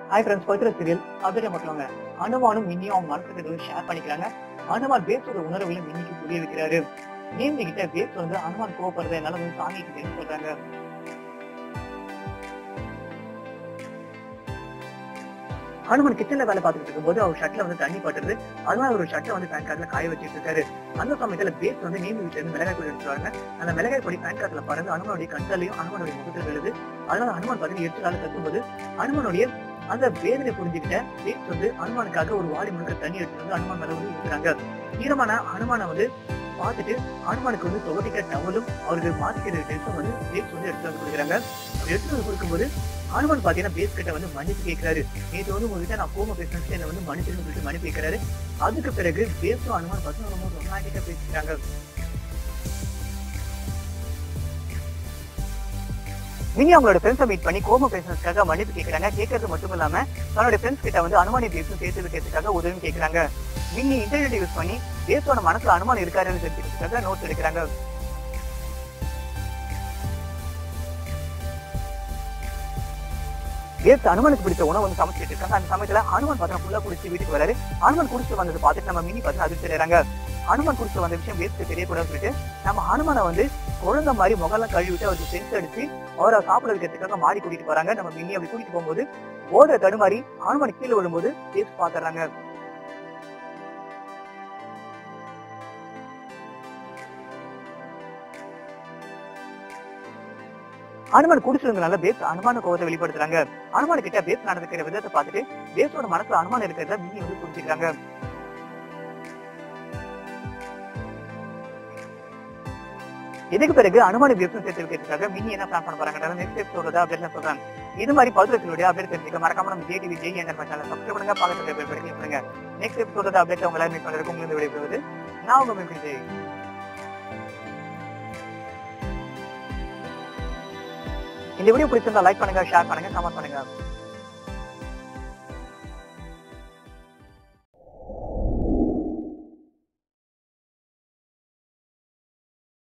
Hi friends, birthday serial அதுல மட்டும் அனுமானும் மின்னியும் அவங்க மனசுக்கு ஷேர் பண்ணிக்கிறாங்க. அனுமான் பேஸோட உணர்வுகளை மின்னிக்கு புரிய வைக்கிறாரு. நேந்தி கிட்ட பேஸ் அனுமான் கோவப்படுறத என்னால தாங்கிக்கிட்டேன்னு சொல்றாங்க. அனுமான் கிச்சன்ல வேலை பார்த்துட்டு இருக்கும்போது அவர் ஷர்ட்ல தண்ணி பட்டுறது. அதனால ஒரு ஷர்ட்டை பேன் கார்ட்ல காய வச்சுட்டு இருக்காரு. அந்த சமயத்துல பேஸ் நேந்தி வீட்டுல இருந்து மிளகாய் பொடி எடுத்துருவாங்க. அந்த மிளகாய் பொடி பேன் கார்ட்ல பறந்து அனுமானுடைய கண்களையும் அனுமானுடைய முகத்தில் விழுது. அதனால அனுமான் பாத்தீங்கன்னா எரிச்சலால கத்தும்போது அனுமானுடைய அந்த வேதனை புரிஞ்சுக்கிட்ட பேஸ் அனுமானுக்காக ஒரு வாளி முழுக்க தண்ணி எடுத்து அனுமான் மேல இருக்கிறாங்க. ஈரமான அனுமான பார்த்துட்டு அனுமானுக்கு தொகட்டிக்க டவலும் அவருக்கு மாத்திக்கிற ட்ரெஸ்ஸும் பேஸ் எடுத்து வந்து கொடுக்குறாங்க. எடுத்து வந்து கொடுக்கும்போது அனுமான் பாத்தீங்கன்னா பேஸ் கிட்ட மன்னிப்பு கேட்கிறாரு. நேற்று உங்ககிட்ட நான் கோம பேசினது என்ன மன்னிச்சுன்னு சொல்லிட்டு மன்னிப்பு கேட்கிறாரு. அதுக்கு பிறகு பேஸும் அனுமான் பார்த்தீங்கன்னா ரொம்ப ரொமான்டிக்கா பேசிக்கிறாங்க. மினி அவங்களோட ஃப்ரெண்ட்ஸை மீட் பண்ணி கோம பேசுறதுக்காக மன்னிப்பு கேட்கறாங்க. கேட்கறது மட்டும் இல்லாம தன்னோட ஃப்ரெண்ட்ஸ் கிட்ட அனுமானி பேசும் சேர்த்து வைக்கிறதுக்காக உதவி கேட்கறாங்க. மினி இன்டர்நெட் யூஸ் பண்ணி பேஸோட மனசுல அனுமானம் இருக்காருன்னு தெரிஞ்சுக்கிறதுக்காக நோட்ஸ் எடுக்கிறாங்க. பேஸ் அனுமானுக்கு பிடிச்ச உணவு சமைச்சிட்டு இருக்காங்க. அந்த சமயத்துல அனுமான் பார்த்தா ஃபுல்லா குடிச்சு வீட்டுக்கு வராரு. அனுமான் குடிச்சு வந்தது பார்த்துட்டு நம்ம மினி பார்த்து அதிர்ச்சி அடைறாங்க. அனுமான் குடிச்சு வந்த விஷயம் பேஸ்க்கு தெரியக்கூடாதுன்னு சொல்லிட்டு நம்ம அனுமானை குழந்தை மாதிரி முகெல்லாம் கழுவிட்டு அவருக்கு சென்ஸ் அடிச்சு அவரை சாப்பிட வைக்கிறதுக்காக மாடி கூட்டிட்டு போறாங்க. நம்ம மினி அப்படி கூட்டிட்டு போகும்போது ஓடுற தடுமாறி அனுமான் கீழே விழும்போது பேஸ் பாத்துறாங்க. அனுமான் குடிச்சிருந்தனால பேஸ் அனுமான கோவத்தை வெளிப்படுத்துறாங்க. அனுமான கிட்ட பேஸ் நடந்துக்கிற விதத்தை பார்த்துட்டு பேஸோட மனசுல அனுமானம் இருக்கிறத மினி புரிஞ்சுக்கிறாங்க. இதுக்கு பிறகு அனுமான பேசும் சேர்த்து வைக்கிறதுக்காக மினி என்ன பிளான் பண்ண போறாங்க நெக்ஸ்ட் எபிசோட் அப்படின்னு சொல்றாங்க. இது மாதிரி பல்வேறு அப்டேட் தெரிஞ்சுக்க மறக்காம நம்ம ஜேடிவி ஜெய் சேனல் சப்ஸ்கிரைப் பண்ணுங்க. பாக்கிறதுக்கு நெக்ஸ்ட் எபிசோட அப்டேட் உங்களை மீட் பண்றதுக்கு உங்களுக்கு விடைபெறுவது நான் உங்க ஜெய். இந்த வீடியோ பிடிச்சிருந்தா லைக் பண்ணுங்க, ஷேர் பண்ணுங்க, கமெண்ட் பண்ணுங்க.